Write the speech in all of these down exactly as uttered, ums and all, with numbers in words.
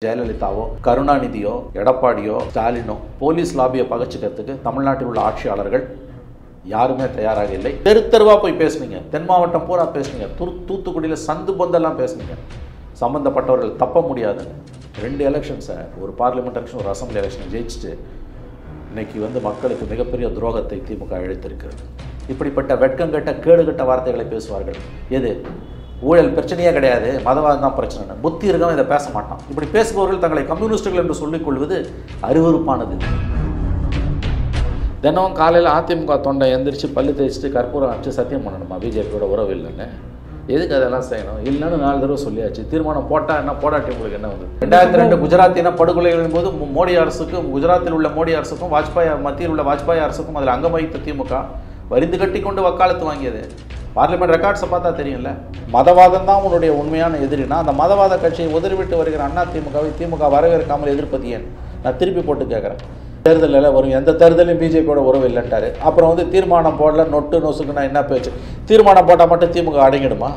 ஜெயலலிதாவோ கருணாநிதியோ எடப்பாடியோ ஸ்டாலினோ police லாபியை பகச்சிக்கிறதுக்கு தமிழ்நாட்டில் உள்ள ஆட்சியாளர்கள் யாருமே தயாராக இல்லை. தெரு தெருவா போய் பேசுனீங்க, தென் மாவட்டம் பூரா பேசுனீங்க, தூ தூத்துக்குடியில் சந்து பொந்தெல்லாம் பேசுனீங்க. சம்பந்தப்பட்டவர்கள் தப்ப முடியாதுங்க. ரெண்டு எலெக்ஷன்ஸை, ஒரு பார்லிமெண்ட் எலெக்ஷன், ஒரு அசம்பிளி எலெக்ஷன் ஜெயிச்சுட்டு இன்னைக்கு வந்து மக்களுக்கு மிகப்பெரிய துரோகத்தை திமுக இழைத்திருக்கிறது. இப்படிப்பட்ட வெட்கங்கட்ட கேடுகட்ட வார்த்தைகளை பேசுவார்கள். எது ஊழல் பிரச்சனையே கிடையாது, மதவாதம் தான் பிரச்சனை, புத்தி இருக்கவன் இதை பேச மாட்டான். இப்படி பேசுபவர்கள் தங்களை கம்யூனிஸ்டுகள் என்று சொல்லிக் கொள்வது அருவருப்பானது. தினமும் காலையில் அதிமுக தொண்டை எந்திரிச்சு பல்லு தேய்ச்சிட்டு கற்பூரம் அடிச்சு சத்தியம் பண்ணணுமா பிஜேபியோட உறவு இல்லைன்னு? எதுக்கு அதெல்லாம் செய்யணும்? இல்லைன்னு நாலு தடவை சொல்லியாச்சு. தீர்மானம் போட்டா என்ன, போடாட்டி உங்களுக்கு என்ன வந்து? ரெண்டாயிரத்தி ரெண்டு குஜராத் இன படுகொலைகளின் போது மோடி அரசுக்கும், குஜராத்தில் உள்ள மோடி அரசுக்கும், வாஜ்பாய் மத்தியில் உள்ள வாஜ்பாய் அரசுக்கும் அதில் அங்கம் வகித்த திமுக வரிந்து கட்டி கொண்டு வக்காலத்து வாங்கியது. பார்லிமெண்ட் ரெக்கார்ட்ஸை பார்த்தா தெரியும்ல. மதவாதம் தான் உன்னுடைய உண்மையான எதிரினா அந்த மதவாத கட்சியை உதறிவிட்டு வருகிற அண்ணா திமுகவை திமுக வரவேற்காமல் எதிர்ப்பது ஏன்? நான் திருப்பி போட்டு கேட்குறேன். தேர்தலில் வரும் எந்த தேர்தலையும் பிஜேபியோட உறவு இல்லைன்ட்டாரு. அப்புறம் வந்து தீர்மானம் போடல, நொட்டு நொசுக்குன்னா என்ன பேச்சு? தீர்மானம் போட்டால் மட்டும் திமுக அடங்கிடுமா?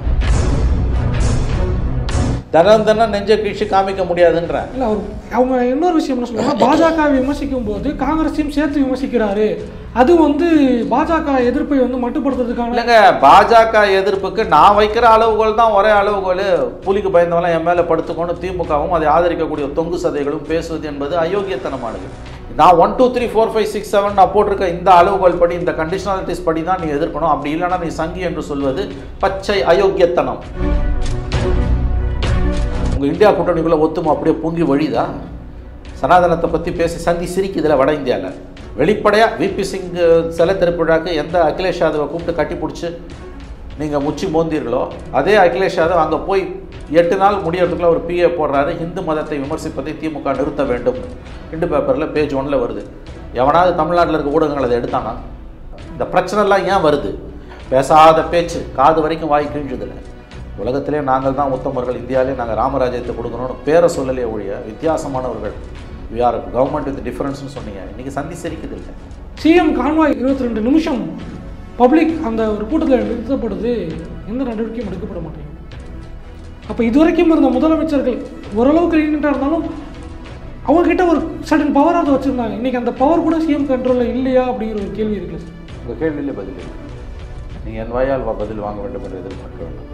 தினம் தினம் நெஞ்ச கீழ்ச்சி காமிக்க முடியாதுன்ற இல்லை. அவர் அவங்க இன்னொரு விஷயம் என்ன சொல்லுவாங்க, பாஜக விமர்சிக்கும் போது காங்கிரஸையும் சேர்த்து விமர்சிக்கிறாரு. அது வந்து பாஜக எதிர்ப்பை வந்து மட்டுப்படுத்துறதுக்கான இல்லைங்க. பாஜக எதிர்ப்புக்கு நான் வைக்கிற அளவுகோல் தான் ஒரே அளவுகோல். புலிக்கு பயந்தவெல்லாம் என் மேலே படுத்துக்கொண்டு திமுகவும் அதை ஆதரிக்கக்கூடிய தொங்கு சதைகளும் பேசுவது என்பது அயோக்கியத்தனமானது. நான் one two three four five six seven நான் போட்டிருக்க இந்த அளவுகோல் படி, இந்த கண்டிஷனாலிட்டிஸ் படி தான் நீ எதிர்க்கணும். அப்படி இல்லைன்னா நீ சங்கி என்று சொல்வது பச்சை அயோக்கியத்தனம். உங்கள் இந்தியா கூட்டணிக்குள்ளே ஒத்துமை அப்படியே பொங்கி வழிதா? சனாதனத்தை பற்றி பேசி சந்தி சிரிக்குதில்ல வட இந்தியாவில். வெளிப்படையாக விபி சிங் சிலை திருப்பிழாக்கு எந்த அகிலேஷ் யாதவை கூப்பிட்டு கட்டி பிடிச்சி நீங்கள் முச்சி மோந்தீர்களோ அதே அகிலேஷ் யாதவ் அங்கே போய் எட்டு நாள் முடியறதுக்குள்ள ஒரு பிஏ போடுறாரு, இந்து மதத்தை விமர்சிப்பதை திமுக நிறுத்த வேண்டும். இந்து பேப்பரில் பேஜ் ஒன்றில் வருது. எவனாவது தமிழ்நாட்டில் இருக்க ஊடகங்கள் அதை எடுத்தானா? இந்த பிரச்சனைலாம் ஏன் வருது? பேசாத பேச்சு காது வரைக்கும் வாய் கிழிஞ்சதில்லை. உலகத்திலே நாங்கள் தான் உத்தமர்கள், இந்தியாவிலே நாங்கள் ராமராஜ்யத்தை கொடுக்கணும்னு பேரை சொல்லலையே ஒழிய வித்தியாசமான வி ஆர் கவர்மெண்ட் வித் டிஃபரன்ஸ்னு சொன்னீங்க. இன்றைக்கி சந்தி சிரிக்குது இல்லை. சிஎம் கான்வாய் இருபத்தி ரெண்டு நிமிஷம் பப்ளிக் அந்த ஒரு கூட்டத்தில் நிறுத்தப்படுது, எந்த நடவடிக்கையும் எடுக்கப்பட மாட்டேங்குது. அப்போ இதுவரைக்கும் இருந்த முதலமைச்சர்கள் ஓரளவுக்கு லீனியண்டாக இருந்தாலும் அவங்ககிட்ட ஒரு சடன் பவராக வச்சுருந்தாங்க. இன்றைக்கி அந்த பவர் கூட சிஎம் கண்ட்ரோலில் இல்லையா அப்படிங்கிற ஒரு கேள்வி இருக்குல்ல சார்? உங்கள் கேள்வியிலே பதில் இல்லை. நீங்கள் என் வாயால் பதில் வாங்க வேண்டும் என்று எதிர்பார்க்க வேண்டும்.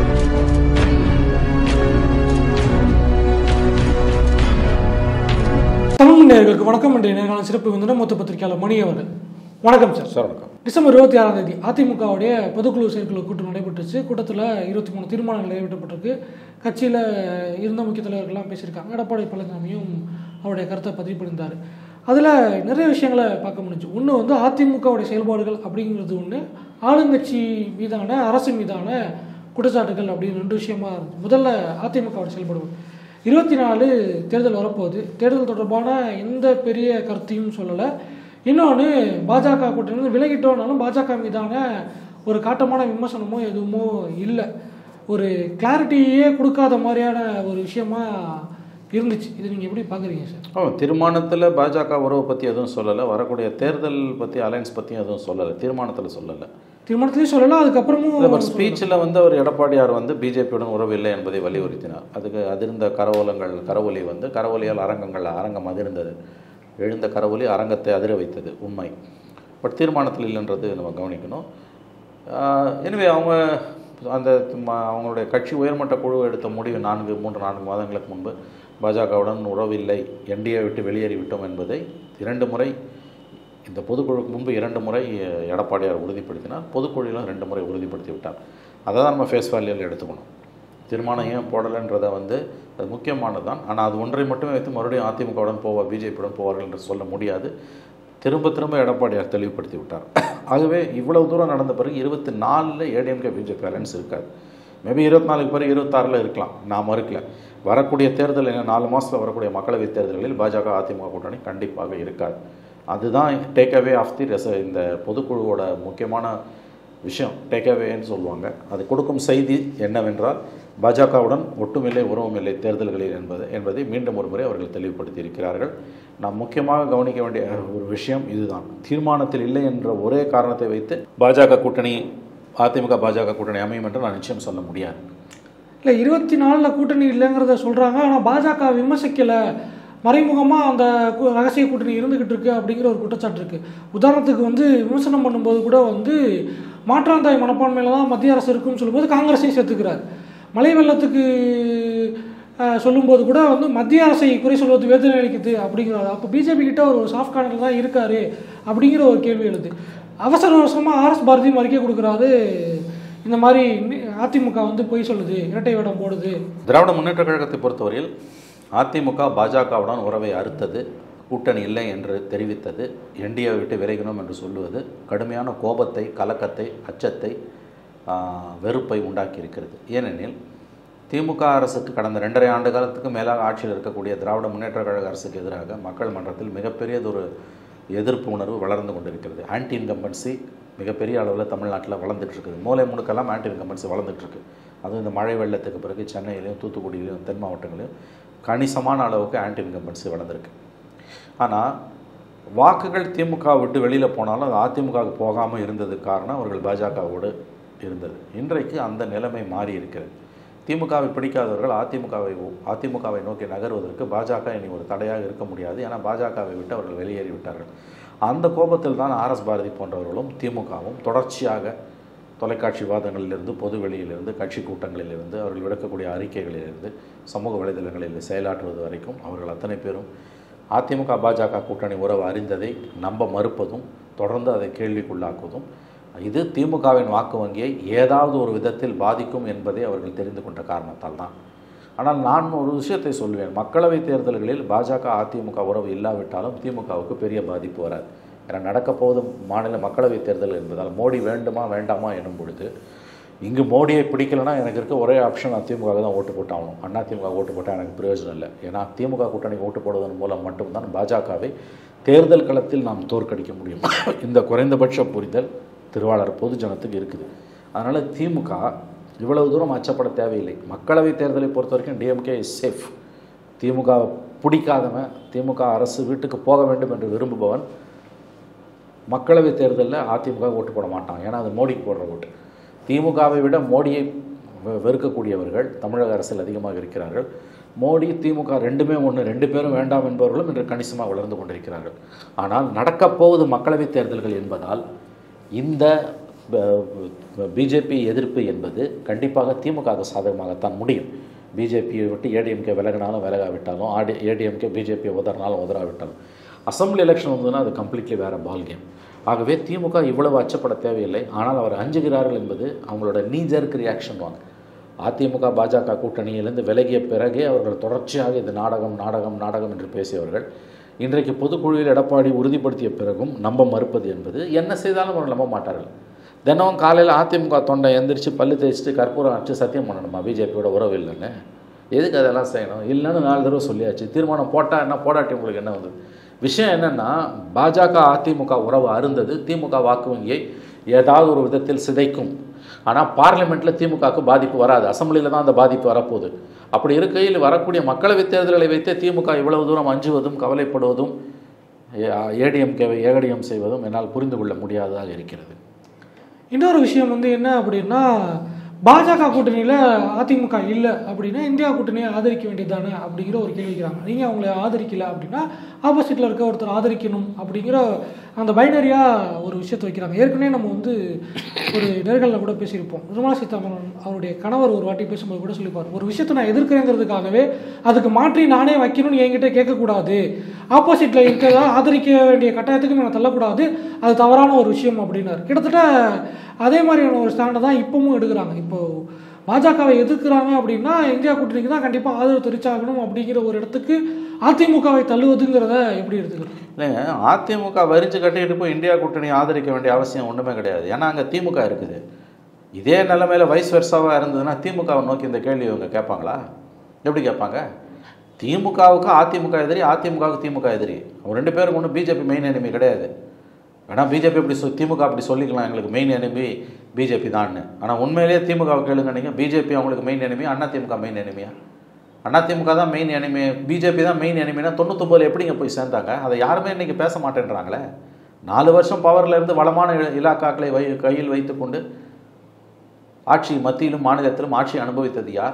தமிழ் நேயர்களுக்கு வணக்கம். என்ற நேர்காணல் சிறப்பு விருந்தினர் மூத்த பத்திரிகையாளர் மணி அவர்கள். வணக்கம் சார். சார் வணக்கம். டிசம்பர் இருபத்தி ஆறாம் தேதி அதிமுகவுடைய பொதுக்குழு செயற்குழு கூட்டம் நடைபெற்றுச்சு. கூட்டத்தில் இருபத்தி மூணு தீர்மானங்கள் நிறைவேற்றப்பட்டிருக்கு. கட்சியில் இருந்த முக்கிய தலைவர்கள்லாம் பேசியிருக்காங்க. எடப்பாடி பழனிசாமியும் அவருடைய கருத்தை பதிவு பண்ணியிருந்தார். அதில் நிறைய விஷயங்களை பார்க்க முடிஞ்சு. ஒன்று வந்து அதிமுகவுடைய செயல்பாடுகள் அப்படிங்கிறது ஒன்று, ஆளுங்கட்சி மீதான அரசு மீதான குற்றச்சாட்டுகள் அப்படின்னு ரெண்டு விஷயமா இருந்துச்சு. முதல்ல அதிமுகவுடைய செயல்பாடுகள். இருபத்தி நாலு தேர்தல் வரப்போகுது. தேர்தல் தொடர்பான எந்த பெரிய கருத்தையும் சொல்லலை. இன்னொன்று, பாஜக கூட்டணி விலகிட்டோம்னாலும் பாஜக மீதான ஒரு காட்டமான விமர்சனமோ எதுவுமோ இல்லை. ஒரு கிளாரிட்டியே கொடுக்காத மாதிரியான ஒரு விஷயமா இருந்துச்சு. இது நீங்கள் எப்படி பார்க்குறீங்க சார்? ஓ, தீர்மானத்தில் பாஜக உறவை பற்றி எதுவும் சொல்லலை. வரக்கூடிய தேர்தல் பற்றி அலையன்ஸ் பற்றியும் எதுவும் சொல்லலை. தீர்மானத்தில் சொல்லலை. தீர்மானத்திலையும் சொல்லலாம். அதுக்கப்புறமும் ஸ்பீச்சில் வந்து அவர் எடப்பாடியார் வந்து பிஜேபியுடன் உறவு இல்லை என்பதை வலியுறுத்தினார். அதுக்கு அதிர்ந்த கரவோலங்கள் கரவொலி வந்து கரவொலியால் அரங்கங்கள் அரங்கம் அதிர்ந்தது. எழுந்த கரவொலி அரங்கத்தை அதிர வைத்தது உண்மை. பட் தீர்மானத்தில் இல்லைன்றது நம்ம கவனிக்கணும். எனவே அவங்க அந்த அவங்களுடைய கட்சி உயர்மட்ட குழு எடுத்த முடிவு நான்கு மூன்று நான்கு மாதங்களுக்கு முன்பு பாஜகவுடன் உறவில்லை, என்டிஏ விட்டு வெளியேறிவிட்டோம் என்பதை இரண்டு முறை, இந்த பொதுக்குழுக்கு முன்பு இரண்டு முறை எடப்பாடியார் உறுதிப்படுத்தினார். பொதுக்குழுவிலும் ரெண்டு முறை உறுதிப்படுத்தி விட்டார். அதை தான் நம்ம ஃபேஸ் வேல்யூவில் எடுத்துக்கணும். தீர்மானம் ஏன் போடலைன்றதை வந்து அது முக்கியமானது தான். ஆனால் அது ஒன்றை மட்டுமே வைத்து மறுபடியும் அதிமுகவுடன் போவார், பிஜேபியுடன் போவார்கள் என்று சொல்ல முடியாது. திரும்ப திரும்ப எடப்பாடியார் தெளிவுபடுத்தி விட்டார். ஆகவே இவ்வளவு தூரம் நடந்த பிறகு இருபத்தி நாலில் ஏடிஎம்கே பிஜேபி அலையன்ஸ் இருக்காது. மேபி இருபத்தி நாலுக்கு பிறகு இருபத்தாறில் இருக்கலாம், நான் மறுக்கல. வரக்கூடிய தேர்தல் என்ன, நாலு மாதத்தில் வரக்கூடிய மக்களவைத் தேர்தல்களில் பாஜக அதிமுக கூட்டணி கண்டிப்பாக இருக்காது. அதுதான் டேக் அவே ஆஃப் தி ரெச இந்த பொதுக்குழுவோட முக்கியமான விஷயம். டேக் அவேன்னு சொல்லுவாங்க. அது கொடுக்கும் செய்தி என்னவென்றால் பாஜகவுடன் ஒட்டுமில்லை உறவுமில்லை தேர்தல்களில் என்பது என்பதை மீண்டும் ஒரு முறை அவர்கள் தெளிவுபடுத்தி இருக்கிறார்கள். நாம் முக்கியமாக கவனிக்க வேண்டிய ஒரு விஷயம் இதுதான். தீர்மானத்தில் இல்லை என்ற ஒரே காரணத்தை வைத்து பாஜக கூட்டணி அதிமுக பாஜக கூட்டணி அமையும் என்று நான் நிச்சயம் சொல்ல முடியாது. இல்லை இருபத்தி நாலில் கூட்டணி இல்லைங்கிறத சொல்கிறாங்க. ஆனால் பாஜக விமர்சிக்கலை, மறைமுகமாக அந்த ரகசிய கூட்டணி இருந்துக்கிட்டு இருக்கு அப்படிங்கிற ஒரு குற்றச்சாட்டு இருக்குது. உதாரணத்துக்கு வந்து விமர்சனம் பண்ணும்போது கூட வந்து மாற்றாந்தாய் மனப்பான்மையில் தான் மத்திய அரசு இருக்குன்னு சொல்லும்போது காங்கிரஸையும் சேர்த்துக்கிறார். மழை வெள்ளத்துக்கு சொல்லும்போது கூட வந்து மத்திய அரசை குறை சொல்வது வேதனை அளிக்குது அப்படிங்கிறாரு. அப்போ பிஜேபி கிட்ட ஒரு சாஃப்ட் கார்னர் தான் இருக்காரு அப்படிங்கிற ஒரு கேள்வி எழுது. அவசர அவசரமாக ஆர்எஸ் பாரதியும் அறிக்கை கொடுக்குறாரு, இந்த மாதிரி அதிமுக வந்து பொய் சொல்லுது, இரட்டை வேடம் போடுது. திராவிட முன்னேற்ற கழகத்தை பொறுத்தவரையில் அதிமுக பாஜகவுடன் உறவை அறுத்தது, கூட்டணி இல்லை என்று தெரிவித்தது, என்டிஏவை விட்டு விலகினோம் என்று சொல்லுவது கடுமையான கோபத்தை, கலக்கத்தை, அச்சத்தை, வெறுப்பை உண்டாக்கி இருக்கிறது. ஏனெனில் திமுக அரசுக்கு கடந்த ரெண்டரை ஆண்டு காலத்துக்கு மேலாக ஆட்சியில் இருக்கக்கூடிய திராவிட முன்னேற்ற கழக அரசுக்கு எதிராக மக்கள் மன்றத்தில் மிகப்பெரியதொரு எதிர்ப்பு உணர்வு வளர்ந்து கொண்டிருக்கிறது. ஆன்டி இன்கம்பன்சி மிகப்பெரிய அளவில் தமிழ்நாட்டில் வளர்ந்துட்டுருக்குது. மூலை முடுக்கெல்லாம் ஆன்டி இன்கம்பன்சி வளர்ந்துட்டுருக்கு. அதுவும் இந்த மழை வெள்ளத்துக்கு பிறகு சென்னையிலையும் தூத்துக்குடியிலையும் தென் மாவட்டங்களையும் கணிசமான அளவுக்கு ஆன்டி இன்கம்பன்சி வளர்ந்துருக்கு. ஆனால் வாக்குகள் திமுக விட்டு வெளியில் போனாலும் அது அதிமுகவுக்கு போகாமல் இருந்ததுக்கு காரணம் அவர்கள் பாஜகவோடு இருந்தது. இன்றைக்கு அந்த நிலைமை மாறி இருக்கிறது. திமுகவை பிடிக்காதவர்கள் அதிமுகவை அதிமுகவை நோக்கி நகர்வதற்கு பாஜக இனி ஒரு தடையாக இருக்க முடியாது. ஏன்னா பாஜகவை விட்டு அவர்கள் வெளியேறி விட்டார்கள். அந்த கோபத்தில் தான் ஆர்எஸ் பாரதி போன்றவர்களும் திமுகவும் தொடர்ச்சியாக தொலைக்காட்சி விவாதங்களிலிருந்து, பொது வெளியிலிருந்து, கட்சி கூட்டங்களிலிருந்து, அவர்கள் விடுக்கக்கூடிய அறிக்கைகளிலிருந்து, சமூக வலைதளங்களில் செயலாற்றுவது வரைக்கும் அவர்கள் அத்தனை பேரும் அதிமுக பாஜக கூட்டணி உறவு அறிந்ததை நம்ப மறுப்பதும், தொடர்ந்து அதை கேள்விக்குள்ளாக்குவதும், இது திமுகவின் வாக்கு வங்கியை ஏதாவது ஒரு விதத்தில் பாதிக்கும் என்பதை அவர்கள் தெரிந்து கொண்ட காரணத்தால் தான். ஆனால் நான் ஒரு விஷயத்தை சொல்வேன், மக்களவைத் தேர்தல்களில் பாஜக அதிமுக உறவு இல்லாவிட்டாலும் திமுகவுக்கு பெரிய பாதிப்பு வராது. ஏன்னா நடக்கப் போதும் மாநில மக்களவைத் தேர்தல் என்பதால் மோடி வேண்டுமா வேண்டாமா எனும் பொழுது இங்கு மோடியை பிடிக்கலைன்னா எனக்கு இருக்க ஒரே ஆப்ஷன் அதிமுக தான் ஓட்டு போட்டாகணும். அண்ணா திமுக ஓட்டு போட்டால் எனக்கு பிரயோஜனம் இல்லை. ஏன்னா திமுக கூட்டணி ஓட்டு போடுவதன் மூலம் மட்டும்தான் பாஜகவை தேர்தல் களத்தில் நாம் தோற்கடிக்க முடியும். இந்த குறைந்தபட்ச புரிதல் திருவாளர் பொதுஜனத்துக்கு இருக்குது. அதனால் திமுக இவ்வளவு தூரம் அச்சப்பட தேவையில்லை. மக்களவைத் தேர்தலை பொறுத்த வரைக்கும் டிஎம்கே இஸ் சேஃப். திமுக பிடிக்காதவன், திமுக அரசு வீட்டுக்கு போக வேண்டும் என்று விரும்புபவன் மக்களவைத் தேர்தலில் அதிமுக ஓட்டு போட மாட்டான். ஏன்னா அது மோடிக்கு போடுற ஓட்டு. திமுகவை விட மோடியை வெறுக்கக்கூடியவர்கள் தமிழக அரசில் அதிகமாக இருக்கிறார்கள். மோடி திமுக ரெண்டுமே ஒன்று, ரெண்டு பேரும் வேண்டாம் என்பவர்களும் இன்று கணிசமாக வளர்ந்து கொண்டிருக்கிறார்கள். ஆனால் நடக்கப்போவது மக்களவைத் தேர்தல்கள் என்பதால் இந்த பிஜேபி எதிர்ப்பு என்பது கண்டிப்பாக திமுக சாதகமாகத்தான் முடியும். பிஜேபியை விட்டு ஏடிஎம்கே விலகினாலும் விலகாவிட்டாலும், ஆடி ஏடிஎம்கே பிஜேபியை உதறினாலும் உதறாவிட்டாலும், அசம்பிளி எலெக்ஷன் வந்ததுன்னா அது கம்ப்ளீட்லி வேறு பால் கேம். ஆகவே திமுக இவ்வளவு அச்சப்பட தேவையில்லை. ஆனால் அவர் அஞ்சுகிறார்கள் என்பது அவங்களோட நீஜருக்கு ரியாக்ஷன் வாங்க. அதிமுக பாஜக கூட்டணியிலிருந்து விலகிய பிறகே அவர்கள் தொடர்ச்சியாக இது நாடகம் நாடகம் நாடகம் என்று பேசியவர்கள் இன்றைக்கு பொதுக்குழுவில் எடப்பாடி உறுதிப்படுத்திய பிறகும் நம்ப மறுப்பது என்பது என்ன செய்தாலும் அவர்கள் நம்ப மாட்டார்கள். தினமும் காலையில் அதிமுக தொண்டை எந்திரிச்சு பல்லு தேய்ச்சிட்டு கற்பூரம் அடிச்சு சத்தியம் பண்ணணுமா பிஜேபியோட உறவு இல்லைன்னு? எதுக்கு அதெல்லாம் செய்யணும்? இல்லைன்னு நாலு தடவை சொல்லியாச்சு. தீர்மானம் போட்டால் என்ன, போடாட்டி உங்களுக்கு என்ன வந்தது? விஷயம் என்னென்னா, பாஜக அதிமுக உறவு அருந்தது திமுக வாக்கு வங்கியை ஏதாவது ஒரு விதத்தில் சிதைக்கும். ஆனால் பார்லிமெண்ட்டில் திமுகவுக்கு பாதிப்பு வராது, அசம்பிளியில் தான் அந்த பாதிப்பு வரப்போகுது. அப்படி இருக்கையில் வரக்கூடிய மக்களவைத் தேர்தல்களை வைத்தே திமுக இவ்வளவு தூரம் அஞ்சுவதும் கவலைப்படுவதும் ஏடிஎம்கேவை ஏகடிஎம் செய்வதும் என்னால் புரிந்து கொள்ள முடியாததாக இருக்கிறது. இன்னொரு விஷயம் வந்து என்ன அப்படின்னா, பாஜக கூட்டணியில் அதிமுக இல்லை அப்படின்னா இந்தியா கூட்டணியை ஆதரிக்க வேண்டியது தானே அப்படிங்கிற ஒரு கேள்வி வைக்கிறாங்க. நீங்கள் அவங்கள ஆதரிக்கலை அப்படின்னா ஆப்போசிட்டில் இருக்க ஒருத்தர் ஆதரிக்கணும் அப்படிங்கிற அந்த பைனரியாக ஒரு விஷயத்தை வைக்கிறாங்க. ஏற்கனவே நம்ம வந்து ஒரு நேர்களில் கூட பேசியிருப்போம். நிர்மலா சீதாராமன் அவருடைய கணவர் ஒரு வாட்டி பேசும்போது கூட சொல்லிப்பார், ஒரு விஷயத்தை நான் எதிர்க்கிறேங்கிறதுக்காகவே அதுக்கு மாற்றி நானே வைக்கணும்னு என்கிட்ட கேட்கக்கூடாது, ஆப்போசிட்டில் இருக்கிறதா ஆதரிக்க வேண்டிய கட்டாயத்துக்கு நான் தள்ளக்கூடாது, அது தவறான ஒரு விஷயம் அப்படின்னாரு. கிட்டத்தட்ட அதே மாதிரியான ஒரு ஸ்டாண்டை தான் இப்பவும் எடுக்கிறாங்க. இப்போது பாஜகவை எதிர்க்கிறாங்க அப்படின்னா இந்தியா கூட்டணிக்கு தான் கண்டிப்பாக ஆதரவு தெரிவிச்சாகணும் அப்படிங்கிற ஒரு இடத்துக்கு அதிமுகவை தள்ளுவதுங்கிறத எப்படி எடுத்துக்கிறோம்? இல்லைங்க, அதிமுக வரிச்சு கட்டிக்கிட்டு போய் இந்தியா கூட்டணி ஆதரிக்க வேண்டிய அவசியம் ஒன்றுமே கிடையாது. ஏன்னா அங்கே திமுக இருக்குது. இதே நிலைமையில் வைஸ் வெர்சாவாக இருந்ததுன்னா திமுகவை நோக்கி இந்த கேள்வி இவங்க கேட்பாங்களா? எப்படி கேட்பாங்க? திமுகவுக்கு அதிமுக எதிரி, அதிமுகவுக்கு திமுக எதிரி. அவங்க ரெண்டு பேருக்கு ஒன்றும் பிஜேபி மெயின் எனிமி கிடையாது. வேணால் பிஜேபி அப்படி சொல் திமுக அப்படி சொல்லிக்கலாம், எங்களுக்கு மெயின் எனிமி பிஜேபி தான்னு. ஆனால் உண்மையிலேயே திமுகவை கேளுங்க நீங்கள், பிஜேபி அவங்களுக்கு மெயின் எனிமி, அண்ணா திமுக மெயின் எனிமியா? அண்ணா திமுக தான் மெயின் எனிமி, பிஜேபி தான் மெயின் எனிமினா தொண்ணூத்தொம்பதில் எப்படிங்க போய் சேர்ந்தாங்க? அதை யாருமே இன்றைக்கி பேச மாட்டேன்றாங்களே. நாலு வருஷம் பவரில் இருந்து வளமான இலாக்காக்களை வை கையில் வைத்து கொண்டு ஆட்சி மத்தியிலும் மாநிலத்திலும் ஆட்சி அனுபவித்தது யார்?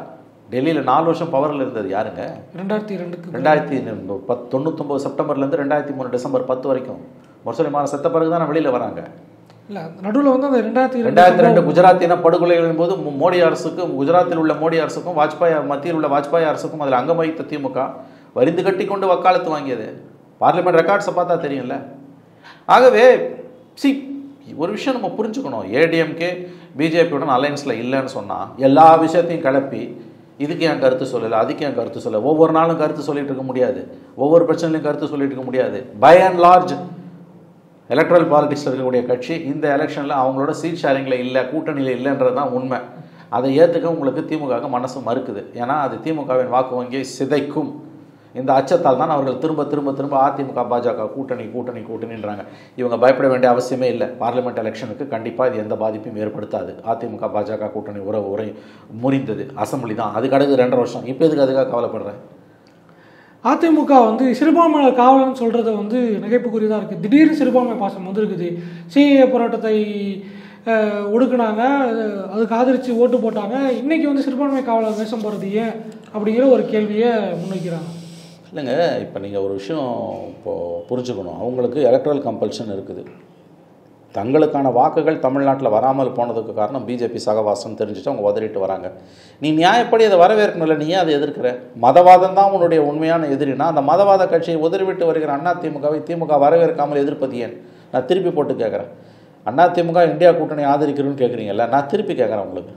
டெல்லியில் நாலு வருஷம் பவரில் இருந்தது யாருங்க? ரெண்டாயிரத்தி ரெண்டுக்கு ரெண்டாயிரத்தி பத் தொண்ணூத்தொம்பது செப்டம்பர்லேருந்து ரெண்டாயிரத்தி மூணு டிசம்பர் பத்து வரைக்கும் முரசொலிமாறன் செத்த பிறகு தான் வெளியில் வராங்க. இல்லை நடுவில் வந்து அந்த ரெண்டாயிரத்தி ரெண்டாயிரத்தி ரெண்டு குஜராத் இன படுகொலைகளின் போது மோடி அரசுக்கும் குஜராத்தில் உள்ள மோடி அரசுக்கும் வாஜ்பாய் மத்தியில் உள்ள வாஜ்பாய் அரசுக்கும் அதில் அங்கம் வகித்த திமுக வரிந்து கட்டி கொண்டு வக்காலத்து வாங்கியது. பார்லிமெண்ட் ரெக்கார்ட்ஸை பார்த்தா தெரியும்ல. ஆகவே சி ஒரு விஷயம் நம்ம புரிஞ்சுக்கணும். ஏடிஎம்கே பிஜேபியுடன் அலையன்ஸில் இல்லைன்னு சொன்னால் எல்லா விஷயத்தையும் கிளப்பி இதுக்கு என் கருத்து சொல்லலை, அதுக்கு என் கருத்து சொல்ல, ஒவ்வொரு நாளும் கருத்து சொல்லிட்டு இருக்க முடியாது, ஒவ்வொரு பிரச்சனையிலையும் கருத்து சொல்லிட்டு இருக்க முடியாது. பை அண்ட் லார்ஜ் எலக்ட்ரல் பாலிடிக்ஸில் இருக்கக்கூடிய கட்சி இந்த எலெக்ஷனில் அவங்களோட சீட் ஷேரிங்கில் இல்லை, கூட்டணியில் இல்லைன்றது தான் உண்மை. அதை ஏற்றுக்க உங்களுக்கு திமுக மனசு மறுக்குது. ஏன்னா அது திமுகவின் வாக்கு வங்கியை சிதைக்கும். இந்த அச்சத்தால் தான் அவர்கள் திரும்ப திரும்ப திரும்ப அதிமுக பாஜக கூட்டணி கூட்டணி கூட்டணின்றாங்க. இவங்க பயப்பட வேண்டிய அவசியமே இல்லை. பார்லிமெண்ட் எலெக்ஷனுக்கு கண்டிப்பாக இது எந்த பாதிப்பும் ஏற்படுத்தாது. அதிமுக பாஜக கூட்டணி உறவு உரை முறிந்தது. அசம்பிளி தான் அதுக்கு அடுத்து ரெண்டரை வருஷம். இப்போ எதுக்கு அதுக்காக கவலைப்படுறேன்? அதிமுக வந்து சிறுபான்மை காவலன்னு சொல்கிறத வந்து நகைப்புக்குரியதாக இருக்குது. திடீர்னு சிறுபான்மை பாசம் வந்து இருக்குது. சிஏஏ போராட்டத்தை ஒடுக்குனாங்க, அதுக்கு ஆதரித்து ஓட்டு போட்டாங்க. இன்றைக்கி வந்து சிறுபான்மை காவலர் வேஷம் போகிறது ஏன் அப்படிங்கிற ஒரு கேள்வியை முன்வைக்கிறாங்க. இல்லைங்க, இப்போ நீங்கள் ஒரு விஷயம் இப்போது புரிஞ்சுக்கணும். அவங்களுக்கு எலக்ட்ரல் கம்பல்ஷன் இருக்குது. தங்களுக்கான வாக்குகள் தமிழ்நாட்டில் வராமல் போனதுக்கு காரணம் பிஜேபி சகவாசம் தெரிஞ்சுட்டு அவங்க உதறிட்டு வராங்க. நீ நியாயப்படி அதை வரவேற்கணும்ல, நீ ஏன் அதை எதிர்க்கிற? மதவாதம் தான் உன்னுடைய உண்மையான எதிரினா அந்த மதவாத கட்சியை உதறிவிட்டு வருகிற அண்ணா திமுகவை திமுக வரவேற்காமல் எதிர்ப்பது ஏன்? நான் திருப்பி போட்டு கேட்குறேன். அண்ணா திமுக இந்தியா கூட்டணி ஆதரிக்கிறோன்னு கேட்குறீங்கல்ல, நான் திருப்பி கேட்குறேன் உங்களுக்கு.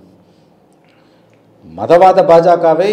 மதவாத பாஜகவை